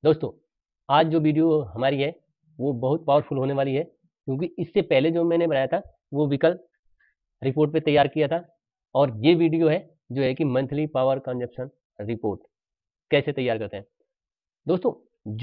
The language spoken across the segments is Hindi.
दोस्तों, आज जो वीडियो हमारी है वो बहुत पावरफुल होने वाली है, क्योंकि इससे पहले जो मैंने बनाया था वो विकल्प रिपोर्ट पे तैयार किया था, और ये वीडियो है जो है कि मंथली पावर कंजप्शन रिपोर्ट कैसे तैयार करते हैं। दोस्तों,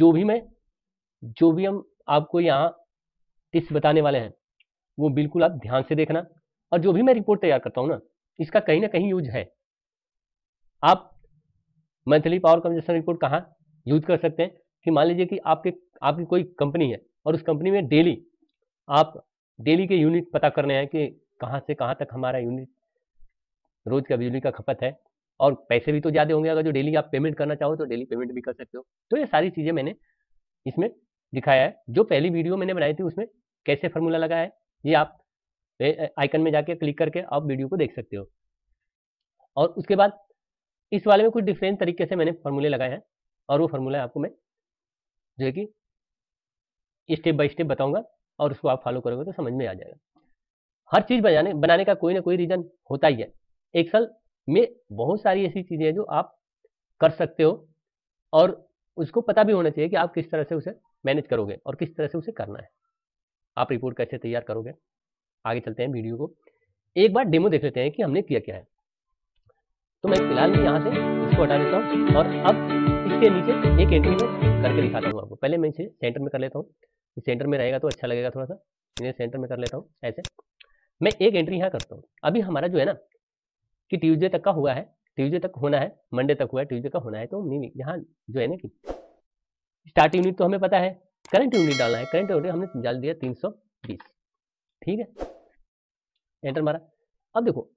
जो भी हम आपको यहाँ टिप्स बताने वाले हैं वो बिल्कुल आप ध्यान से देखना, और जो भी मैं रिपोर्ट तैयार करता हूँ ना, इसका कहीं ना कहीं यूज है। आप मंथली पावर कंजप्शन रिपोर्ट कहाँ यूज कर सकते हैं कि मान लीजिए कि आपकी कोई कंपनी है और उस कंपनी में आप डेली के यूनिट पता करने हैं कि कहाँ से कहाँ तक हमारा यूनिट रोज का बिजली का खपत है, और पैसे भी तो ज़्यादा होंगे। अगर जो डेली आप पेमेंट करना चाहो तो डेली पेमेंट भी कर सकते हो। तो ये सारी चीज़ें मैंने इसमें दिखाया है। जो पहली वीडियो मैंने बनाई थी उसमें कैसे फॉर्मूला लगाया है, ये आप आइकन में जाके क्लिक करके आप वीडियो को देख सकते हो। और उसके बाद इस वाले में कुछ डिफरेंट तरीके से मैंने फॉर्मूले लगाए हैं, और वो फॉर्मूला आपको मैं जो है कि स्टेप बाय स्टेप बताऊंगा, और उसको आप फॉलो करोगे तो समझ में आ जाएगा। हर चीज़ बनाने का कोई ना कोई रीज़न होता ही है। एक्सेल में बहुत सारी ऐसी चीज़ें हैं जो आप कर सकते हो, और उसको पता भी होना चाहिए कि आप किस तरह से उसे मैनेज करोगे और किस तरह से उसे करना है। आप रिपोर्ट कैसे तैयार करोगे। आगे चलते हैं वीडियो को, एक बार डेमो देख लेते हैं कि हमने किया क्या है। तो मैं फिलहाल में यहाँ से इसको हटा देता हूँ, और अब इसके नीचे एक एंट्री में करके दिखाता हूँ आपको। पहले मैं इसे सेंटर में कर लेता हूँ, सेंटर में रहेगा तो अच्छा लगेगा थोड़ा सा। इन्हें सेंटर में कर लेता हूँ ऐसे। मैं एक एंट्री यहाँ करता हूँ। अभी हमारा जो है ना कि ट्यूसडे तक का हुआ है, ट्यूसडे तक होना है, मंडे तक हुआ है, ट्यूसडे का होना है। तो यहाँ जो है ना कि स्टार्ट यूनिट तो हमें पता है, करंट यूनिट डालना है। करंट यूनिट हमने डाल दिया 320। ठीक है, एंटर मारा। अब देखो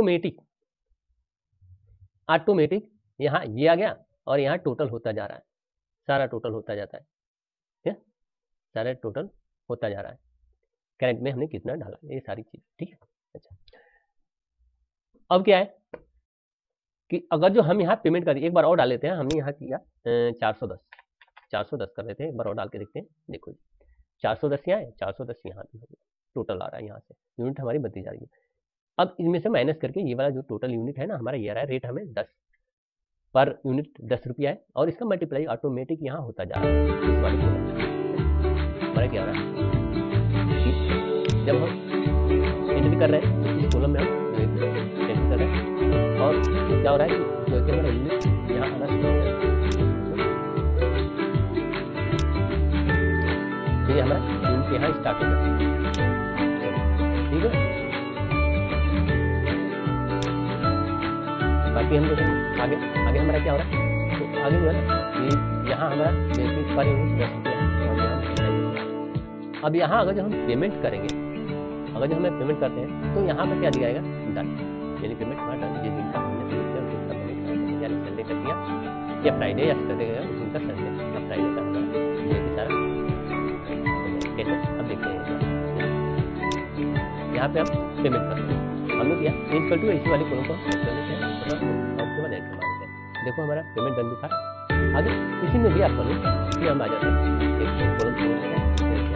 ऑटोमेटिक यहाँ ये आ गया, और यहाँ टोटल होता जा रहा है, सारा टोटल होता जाता है। ठीक है, सारा टोटल होता जा रहा है, करंट में हमने कितना डाला, ये सारी चीज। ठीक है, अच्छा। अब क्या है कि अगर जो हम यहाँ पेमेंट कर, एक बार और डाल लेते हैं। हमने यहाँ किया 410 कर लेते हैं, एक बार और डाल के देखते हैं। देखो जी, 410 यहाँ है, 410 यहाँ भी होगा, टोटल आ रहा है। यहाँ से यूनिट हमारी बनती जा रही है। अब इनमें से माइनस करके ये वाला जो टोटल यूनिट है ना हमारा, ये आ रहा है रेट हमें 10 पर यूनिट 10 रुपया है, और इसका मल्टीप्लाई ऑटोमेटिक यहाँ होता जा रहा है। इस वाले हमारा क्या हो रहा है कि जब हम एंट्री कर रहे हैं तो इस कॉलम में हम एंट्री कर रहे हैं, और क्या हो रहा है कि जो है हमारा यूनिट यहाँ आना शुरू हो गया। तो ये हमारा यूनिट यहाँ स्टार्ट हो जाता है। ठीक है, बाकी हम देखेंगे आगे हमारा क्या हो रहा है। तो आगे जो है ना कि यहाँ हमारा पर यूनिट 10 रुपया है, और यहाँ अब यहाँ अगर जो हम पेमेंट करेंगे, अगर जो हमें पेमेंट करते हैं तो यहाँ पर क्या दिखाएगा, डन, यानी पेमेंट हमारा डन। जिस दिन का हमने पेमेंट किया उसका पेमेंट, यानी संडे का किया, या फ्राइडे या सैटरडे का, उस दिन का संडे या फ्राइडे का हमारा ये सारा कैसे। अब देखते हैं यहाँ पे हम पेमेंट करते हैं, हमने किया इक्वल टू इसी वाले कॉलम को सेलेक्ट कर लेते हैं, और उसके बाद एंटर मारते हैं। देखो हमारा पेमेंट डन दिखा। आगे इसी में भी आप करो कि हम आ जाते हैं एक कॉलम छोड़ देते हैं,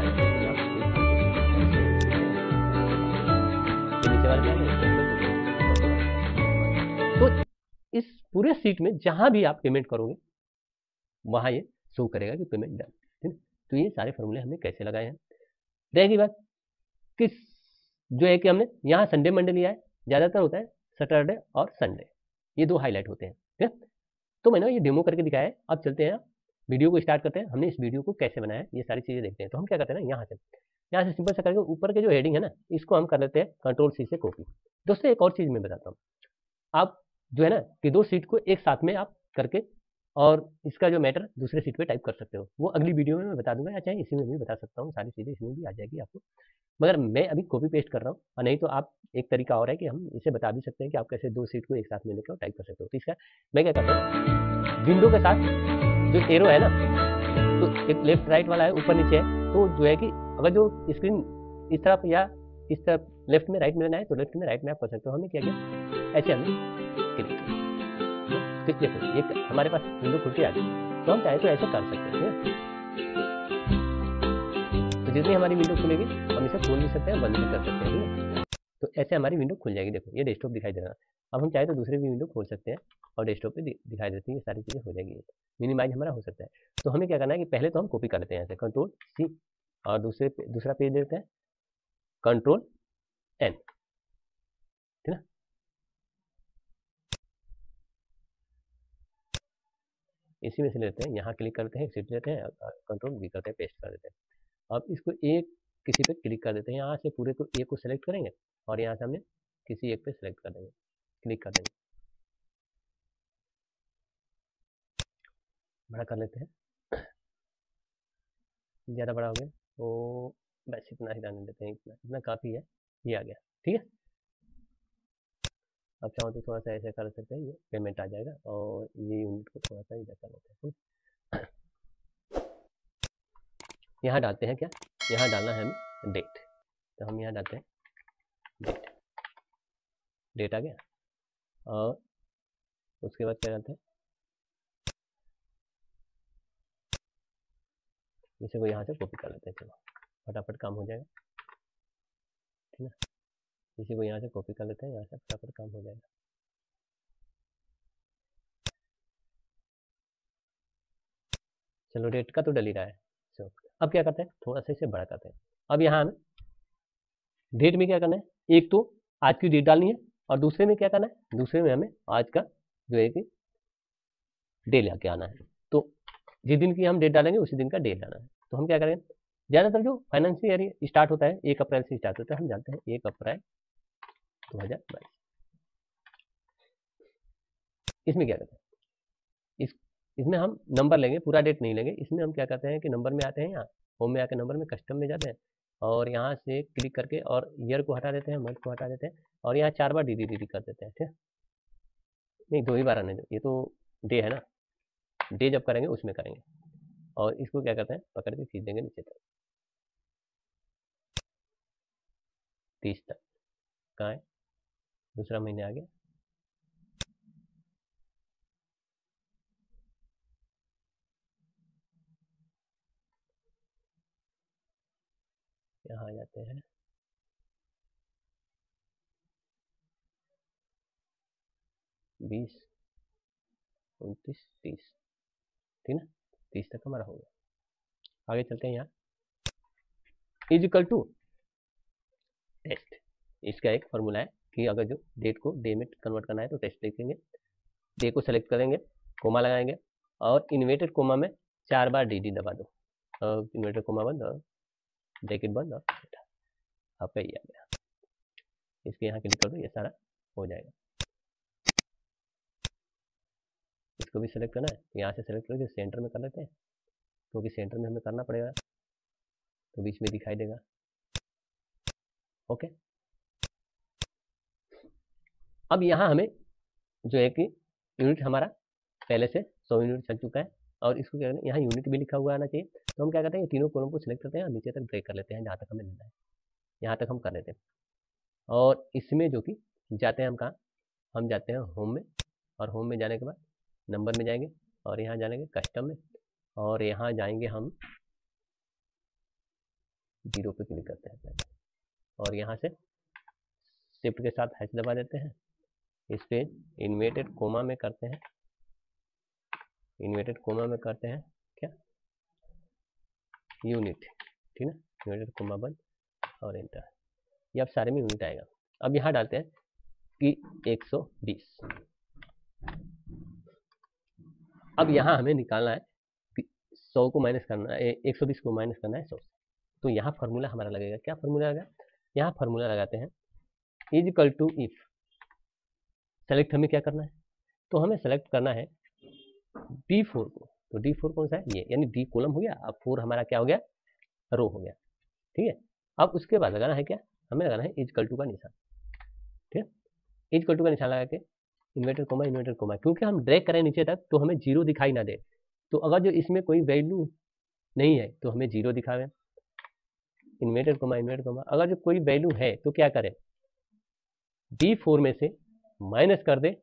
नीचे वाले तो इस पूरे सीट में जहां भी आप पेमेंट करोगे वहां ये शो करेगा कि पेमेंट डन। ठीक है, तो ये सारे फॉर्मूले हमने कैसे लगाए हैं। रहेगी बात कि जो है कि हमने यहाँ संडे मंडे लिया है, ज़्यादातर होता है सैटरडे और संडे, ये दो हाईलाइट होते हैं। ठीक है, तो मैंने ये डेमो करके दिखाया है। अब चलते हैं वीडियो को स्टार्ट करते हैं। हमने इस वीडियो को कैसे बनाया है ये सारी चीज़ें देखते हैं। तो हम क्या करते हैं ना, यहाँ से सिंपल सा करके ऊपर के जो हेडिंग है ना, इसको हम कर लेते हैं Ctrl+C से कॉपी। दोस्तों, एक और चीज़ मैं बताता हूँ, आप जो है ना कि दो सीट को एक साथ में आप करके, और इसका जो मैटर दूसरे सीट पे टाइप कर सकते हो, वो अगली वीडियो में मैं बता दूंगा, या चाहे इसी में भी बता सकता हूँ। सारी चीज़ें इसमें भी आ जाएगी आपको, मगर मैं अभी कॉपी पेस्ट कर रहा हूँ। और नहीं तो आप, एक तरीका और है कि हम इसे बता भी सकते हैं कि आप कैसे दो सीट को एक साथ में लेकर टाइप कर सकते हो। तो इसका मैं क्या करता हूँ, विंडो के साथ जो एरो है ना, तो एक लेफ्ट राइट वाला है, ऊपर नीचे है, तो जो है कि अगर जो स्क्रीन इस तरफ या इस तरफ लेफ्ट में राइट में लेना है तो लेफ्ट में राइट में आप कर सकते हो। हमने क्या किया, ऐसे हमने क्लिक किया, देखो ये हमारे पास विंडो खुल के आ गई। तो हम चाहे तो ऐसे कर सकते हैं। तो जितनी हमारी विंडो खुलेगी हम इसे खोल भी सकते हैं, बंद भी कर सकते हैं। तो ऐसे हमारी विंडो खुल जाएगी। देखो ये डेस्कटॉप दिखाई दे रहा है। अब हम चाहे तो दूसरे भी विंडो खोल सकते हैं और डेस्कटॉप पे दिखाई देती है, ये सारी चीज़ें हो जाएगी। मिनिमाइज हमारा हो सकता है। तो हमें क्या करना है कि पहले तो हम कॉपी कर लेते हैं ऐसे कंट्रोल सी, और दूसरा पेज देते हैं कंट्रोल एन, ठीक है। इसी में से लेते हैं, यहाँ क्लिक करते हैं, शिफ्ट लेते हैं, कंट्रोल वी करते हैं, पेस्ट कर देते हैं। अब इसको एक किसी पे क्लिक कर देते हैं, यहाँ से पूरे को एक को सेलेक्ट करेंगे और यहाँ से हमने किसी एक पे सेलेक्ट कर देंगे, क्लिक कर देंगे, बड़ा कर लेते हैं, ज़्यादा बड़ा हो गया तो बस इतना ही रहने देते हैं, इतना काफ़ी है, ये आ गया, ठीक है। अब चाहो तो थोड़ा सा ऐसे कर सकते हैं, ये पेमेंट आ जाएगा और ये यूनिट को थोड़ा सा इधर कर लेते हैं। यहाँ डालते हैं क्या, यहाँ डालना है हमें डेट, तो हम यहाँ डालते हैं डेट, डेट आ गया। और उसके बाद क्या करते हैं, इसे को यहाँ से कॉपी कर लेते हैं, चलो फटाफट काम हो जाएगा, ठीक है। इसी को यहाँ से कॉपी कर लेते हैं, यहाँ से फटाफट काम हो जाएगा। चलो डेट का तो डल ही रहा है। चलो अब क्या करते हैं, थोड़ा सा इसे बड़ा करते हैं। अब यहाँ हमें डेट में क्या करना है, एक तो आज की डेट डालनी है और दूसरे में क्या करना है, दूसरे में हमें आज का जो है कि डे लेके आना है। तो जिस दिन की हम डेट डालेंगे उसी दिन का डे लाना है। तो हम क्या करेंगे, ज़्यादातर जो फाइनेंशियल ईयर स्टार्ट होता है 1 अप्रैल से स्टार्ट होता है, हम जानते हैं 1 अप्रैल 2022। इसमें क्या करते हैं, इसमें हम नंबर लेंगे, पूरा डेट नहीं लेंगे। इसमें हम क्या करते हैं कि नंबर में आते हैं, यहाँ होम में आके नंबर में कस्टम में जाते हैं और यहाँ से क्लिक करके और ईयर को हटा देते हैं, मंथ को हटा देते हैं और यहाँ 4 बार डी कर देते हैं, ठीक है। नहीं 2 ही बार आने दो, ये तो डे है ना, डे जब करेंगे उसमें करेंगे। और इसको क्या करते हैं, पकड़ के खींच देंगे नीचे तक, 30 तक। कहाँ है, दूसरा महीने आ गया, यहाँ आ जाते हैं, 20, 29, 30, ठीक है, 30 तक हमारा हो गया। आगे चलते हैं, यहाँ इज इक्वल टू टेस्ट, इसका एक फॉर्मूला है कि अगर जो डेट को डे में कन्वर्ट करना है तो टेस्ट लिखेंगे, डे को सेलेक्ट करेंगे, कोमा लगाएंगे और इन्वर्टेड कोमा में 4 बार डी दबा दो, और इन्वर्टेड कोमा बंद और ब्रैकेट बंद और आपका ये आ गया। इसके यहाँ क्लिक कर दो, ये सारा हो जाएगा। इसको भी सेलेक्ट करना है, यहाँ से सेलेक्ट करके सेंटर में कर लेते हैं, क्योंकि सेंटर में हमें करना पड़ेगा तो बीच में दिखाई देगा। ओके, अब यहाँ हमें जो है कि यूनिट हमारा पहले से 100 यूनिट चल चुका है और इसको क्या करना है, यहाँ यूनिट भी लिखा हुआ आना चाहिए। तो हम क्या करते हैं, तीनों कॉलम को सिलेक्ट करते हैं और नीचे तक ड्रैग कर लेते हैं, जहाँ तक हमें लेना है यहाँ तक हम कर लेते हैं। और इसमें जो कि जाते हैं हम कहाँ, हम जाते हैं होम में, और होम में जाने के बाद नंबर में जाएंगे और यहाँ जाएंगे कस्टम में और यहाँ जाएंगे हम 0 पे क्लिक करते हैं पहले और यहाँ से शिफ्ट के साथ हैश दबा देते हैं। इस पे इन्वर्टेड कोमा में करते हैं, इन्वर्टेड कोमा में करते हैं क्या, यूनिट, ठीक है, इन्वर्टेड कोमा बंद और एंटर। ये अब सारे में यूनिट आएगा। अब यहाँ डालते हैं कि 120। अब यहाँ हमें निकालना है 100 को माइनस करना है, 120 को माइनस करना है 100 से। तो यहाँ फार्मूला हमारा लगेगा, क्या फार्मूला लगा, यहाँ फार्मूला लगाते हैं is equal to if, select हमें क्या करना है, तो हमें सेलेक्ट करना है D4 को। तो D4 कौन सा है, ये, यानी D कॉलम हो गया, अब 4 हमारा क्या हो गया, रो हो गया, ठीक है। अब उसके बाद लगाना है क्या, हमें लगाना है इज इक्वल टू का निशान, ठीक है। इज इक्वल टू का निशान लगा के इन्वर्टेड कोमा, क्योंकि हम ड्रैग करें नीचे तक तो हमें 0 दिखाई ना दे। तो अगर जो इसमें कोई वैल्यू नहीं है तो हमें 0 दिखावे, इन्वर्टेड कोमा। अगर जो कोई वैल्यू है तो क्या करें, D4 में से माइनस कर दे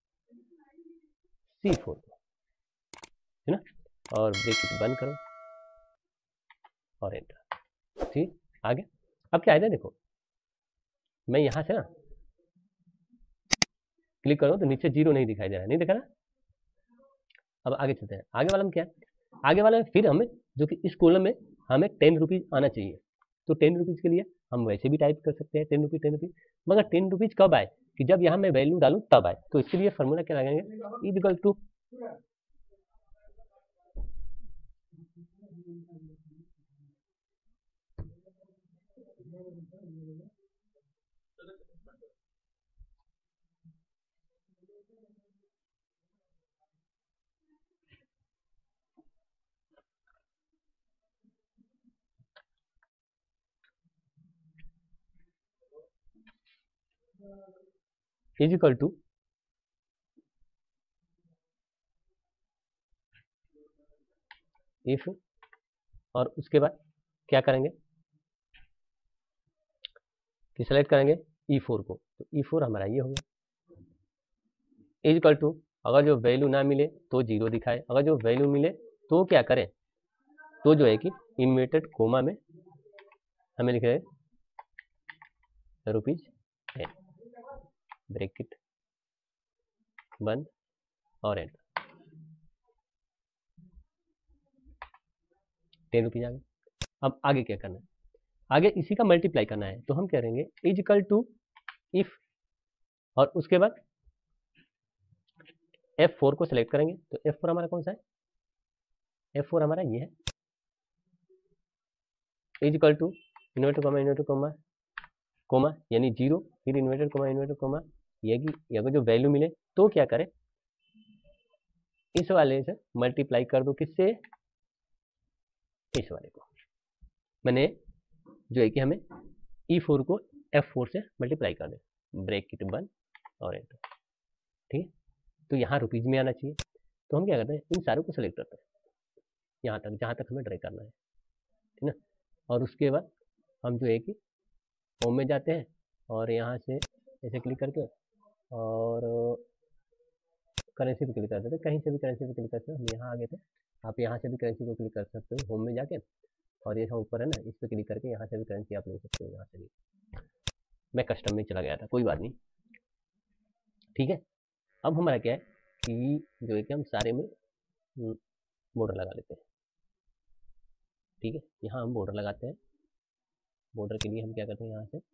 C4 को, है ना, और ब्रैकेट बंद करो और एंटर, ठीक, आगे। अब क्या है, देखो मैं यहाँ से ना क्लिक करूँ तो नीचे 0 नहीं दिखाई दे रहा है, नहीं दिखा ना, अब आगे चलते हैं, आगे वाला में क्या है, आगे वाला में फिर हमें जो कि इस कॉलम में हमें 10 रुपीज़ आना चाहिए। तो 10 रुपीज़ के लिए हम वैसे भी टाइप कर सकते हैं 10 रुपीज़ 10 रुपीज़, मगर 10 रुपीज़ कब आए कि जब यहाँ मैं वैल्यू डालूँ तब आए। तो इसके लिए फॉर्मूला क्या लगाएंगे, इक्वल टू इफ, और उसके बाद क्या करेंगे कि सेलेक्ट करेंगे E4 को, तो E4 हमारा ये हो गया। इक्वल टू, अगर जो वैल्यू ना मिले तो 0 दिखाए, अगर जो वैल्यू मिले तो क्या करें, तो जो है कि इन्वर्टेड कोमा में हमें लिखे ₹10, ब्रैकेट बंद और एंटर, 10 रुपीज आ गए। अब आगे क्या करना है, आगे इसी का मल्टीप्लाई करना है, तो हम करेंगे इक्वल टू इफ, और उसके बाद F4 को सिलेक्ट करेंगे। तो F4 हमारा कौन सा है, F4 हमारा ये है, equal to inverted comma inverted comma comma यानी 0, फिर इन्वर्टेड कोमा ये कि अगर जो वैल्यू मिले तो क्या करें, इस वाले से मल्टीप्लाई कर दो, किससे, इस वाले को, मैंने जो है कि हमें E4 को F4 से मल्टीप्लाई कर दे, ब्रैकेट बंद और एंटर, ठीक है। तो यहाँ रुपीज में आना चाहिए, तो हम क्या करते हैं, इन सारों को सेलेक्ट करते हैं यहाँ तक जहाँ तक हमें ड्रा करना है, ठीक ना। और उसके बाद हम जो है कि होम में जाते हैं और यहाँ से ऐसे क्लिक करके और करेंसी पे क्लिक करते थे, कहीं से भी करेंसी पे क्लिक करते हैं, हम यहाँ आ गए थे, आप यहाँ से भी करेंसी को क्लिक कर सकते हो होम में जाके, और ये ऊपर है ना, इस पर क्लिक करके यहाँ से भी करेंसी आप ले सकते हो, यहाँ से भी। मैं कस्टम में चला गया था, कोई बात नहीं, ठीक है। अब हमारा क्या है कि जो है कि हम सारे में बॉर्डर लगा लेते हैं, ठीक है। यहाँ हम बॉर्डर लगाते हैं, बॉर्डर के लिए हम क्या करते हैं, यहाँ से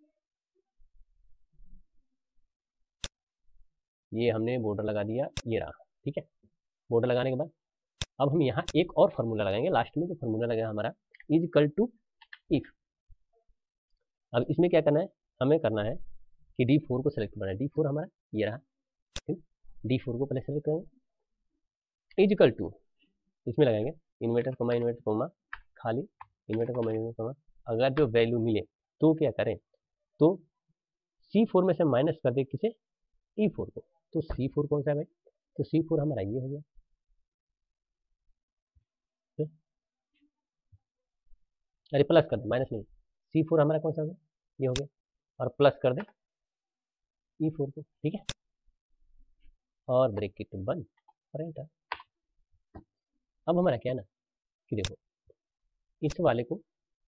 ये हमने बॉर्डर लगा दिया, ये रहा, ठीक है। बॉर्डर लगाने के बाद अब हम यहाँ एक और फार्मूला लगाएंगे, लास्ट में जो फार्मूला लगेगा हमारा इक्वल टू इफ। अब इसमें क्या करना है, हमें करना है कि D4 को सेलेक्ट करना है, D4 हमारा ये रहा, ठीक। D4 को पहले सेलेक्ट करेंगे, इक्वल टू, इसमें लगाएंगे इन्वर्टर कोमा खाली इन्वर्टर कोमा, अगर जो वैल्यू मिले तो क्या करें, तो C4 में से माइनस कर दे किसे, E4 को। तो C4 कौन सा है भाई, तो C4 हमारा ये हो गया, अरे प्लस कर दे, माइनस नहीं, C4 हमारा कौन सा हो गया, ये हो गया, और प्लस कर दे E4 को, ठीक है, और ब्रैकेट बंद और एंटर। अब हमारा क्या है ना कि देखो इस वाले को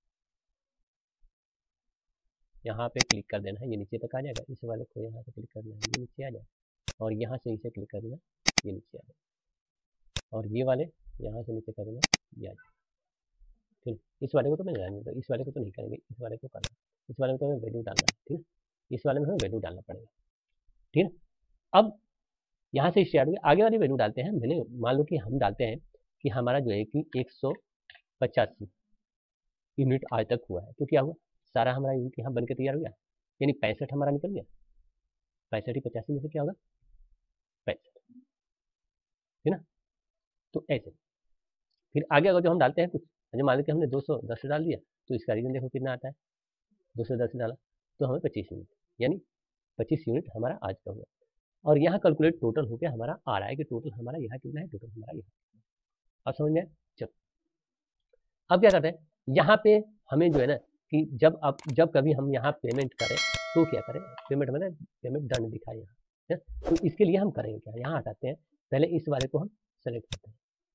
यहाँ पे क्लिक कर देना है, ये नीचे तक आ जाएगा, इस वाले को यहाँ से क्लिक करना है, ये नीचे आ जाए, और यहाँ से इसे क्लिक कर देना, ये नीचे आ जाए, और ये वाले यहाँ से नीचे कर देना, ये आ जाए, ठीक। इस वाले को तो मैं जाने दो, इस वाले को तो नहीं करेंगे, इस वाले को करना, इस वाले में तो हमें वैल्यू डालना है, ठीक है, इस वाले में हमें वैल्यू डालना पड़ेगा, ठीक है। अब यहाँ से स्टार्ट हुई, आगे वाली वैल्यू डालते हैं, मैंने मान लो कि हम डालते हैं कि हमारा जो है कि 185 यूनिट आज तक हुआ है, तो क्या हुआ, सारा हमारा यूनिट यहाँ बन के तैयार हो गया, यानी 65 हमारा निकल गया, 65 ही 85 में से क्या होगा, 65, है ना। तो ऐसे फिर आगे अगर जो हम डालते हैं कुछ, जो मान लो कि हमने 210 डाल दिया, तो इसका रीजन देखो कितना आता है, 210 डाला तो हमें 25 यूनिट, यानी 25 यूनिट हमारा आज का हुआ, और यहाँ कैलकुलेट टोटल होकर हमारा आ रहा है कि टोटल हमारा यहाँ कितना है, टोटल हमारा यहाँ, अब समझ में आया। चलो अब क्या करते हैं, यहाँ पे हमें जो है ना कि जब कभी हम यहाँ पेमेंट करें तो क्या करें, पेमेंट में पेमेंट डन दिखाए यहाँ है, तो इसके लिए हम करेंगे क्या, यहाँ हटाते हैं, पहले इस वाले को हम सेलेक्ट करते हैं,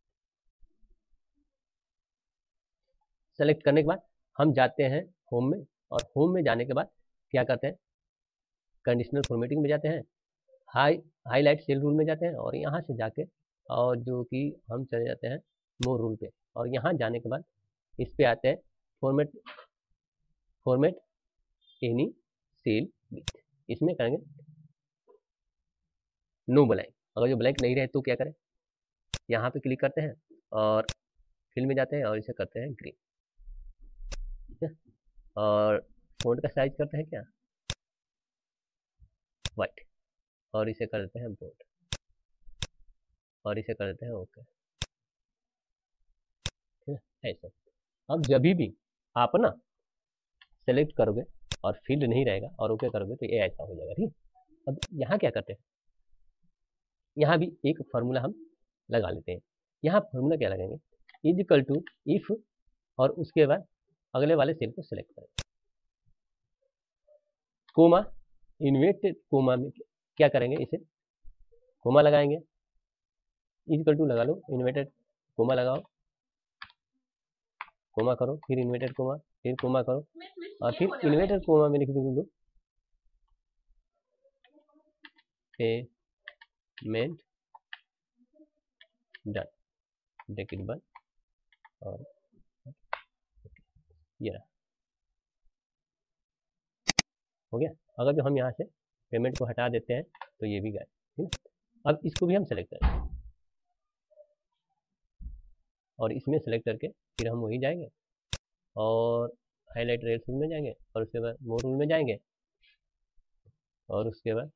सेलेक्ट करने के बाद हम जाते हैं होम में, और होम में जाने के बाद क्या करते हैं, कंडीशनल फॉर्मेटिंग में जाते हैं, हाईलाइट सेल रूल में जाते हैं, और यहाँ से जाके और जो कि हम चले जाते हैं मोर रूल पे, और यहाँ जाने के बाद इस पे आते हैं फॉर्मेट एनी सेल विथ, इसमें करेंगे नो ब्लैंक। अगर जो ब्लैंक नहीं रहे तो क्या करें, यहाँ पे क्लिक करते हैं और फिल में जाते हैं और इसे करते हैं ग्रीन, ठीक है। और फ़ॉन्ट का साइज करते हैं क्या, वाइट, और इसे कर देते हैं बोल्ड, और इसे कर देते हैं ओके, ठीक है। ऐसे अब जब भी आप ना सेलेक्ट करोगे और फील्ड नहीं रहेगा और ओके करोगे तो ये ऐसा हो जाएगा, ठीक। अब यहाँ क्या करते हैं, यहाँ भी एक फार्मूला हम लगा लेते हैं। यहाँ फार्मूला क्या लगाएंगे, इज इक्वल टू इफ, और उसके बाद अगले वाले सेल को सिलेक्ट करेंगे, कोमा, इन्वर्टेड कोमा में क्या करेंगे, इसे कोमा लगाएंगे, इज इक्वल टू लगा लो, इन्वर्टेड कोमा लगाओ, कोमा करो, फिर इन्वर्टेड कोमा, फिर कोमा करो, और फिर इन्वर्टेड कोमा में लिख दो पेमेंट डन, ब्रैकेट बंद, और ये रहा, हो गया। अगर जो हम यहाँ से पेमेंट को हटा देते हैं तो ये भी गया, ठीक है। अब इसको भी हम सेलेक्ट करें और इसमें सेलेक्ट करके फिर हम वही जाएंगे और हाईलाइट रेड रूल में जाएंगे, और उसके बाद मोर रूल में जाएंगे, और उसके बाद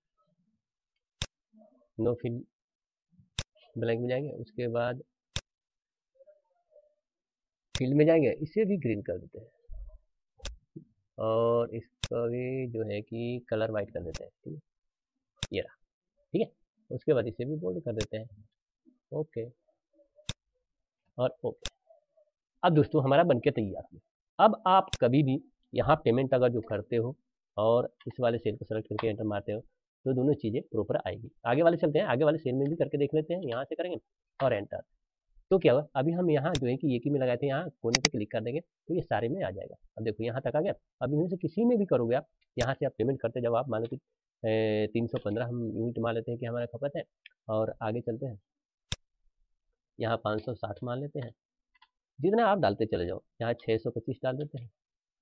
नो फिल ब्लैंक में जाएंगे, उसके बाद फील्ड में जाएंगे, इसे भी ग्रीन कर देते हैं, और इसका भी जो है कि कलर वाइट कर देते हैं, ठीक है, ये रहा, ठीक है। उसके बाद इसे भी बोल्ड कर देते हैं, ओके और ओके। अब दोस्तों हमारा बनके तैयार है। अब आप कभी भी यहाँ पेमेंट अगर जो करते हो और इस वाले सेल को सेलेक्ट करके एंटर मारते हो तो दोनों चीज़ें प्रॉपर आएगी। आगे वाले चलते हैं, आगे वाले सेल में भी करके देख लेते हैं, यहाँ से करेंगे और एंटर, तो क्या हुआ, अभी हम यहाँ जो है कि एक ही में लगाए थे, यहाँ कोने पे क्लिक कर देंगे तो ये सारे में आ जाएगा। अब देखो यहाँ तक आ गया। अब इनमें से किसी में भी करोगे आप, यहाँ से आप पेमेंट करते जब आप मान लो कि 315 हम यूनिट मान लेते हैं कि हमारा खपत है, और आगे चलते हैं यहाँ 560 मान लेते हैं, जितना आप डालते चले जाओ, यहाँ 625 डाल देते हैं,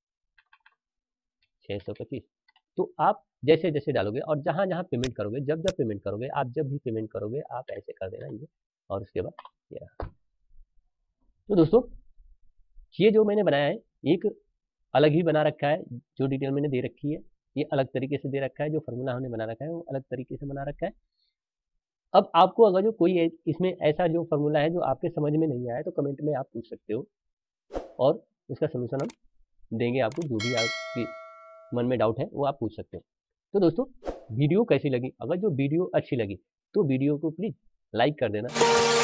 625। तो आप जैसे जैसे डालोगे और जहाँ जहाँ पेमेंट करोगे, जब जब पेमेंट करोगे, आप जब भी पेमेंट करोगे आप ऐसे कर देना ये, और उसके बाद ये रहा। तो दोस्तों ये जो मैंने बनाया है एक अलग ही बना रखा है, जो डिटेल मैंने दे रखी है ये अलग तरीके से दे रखा है, जो फार्मूला हमने बना रखा है वो अलग तरीके से बना रखा है। अब आपको अगर जो कोई इसमें ऐसा जो फार्मूला है जो आपके समझ में नहीं आया तो कमेंट में आप पूछ सकते हो, और उसका सोल्यूशन हम देंगे आपको, जो भी आपके मन में डाउट है वो आप पूछ सकते हो। तो दोस्तों वीडियो कैसी लगी, अगर जो वीडियो अच्छी लगी तो वीडियो को प्लीज़ लाइक कर देना।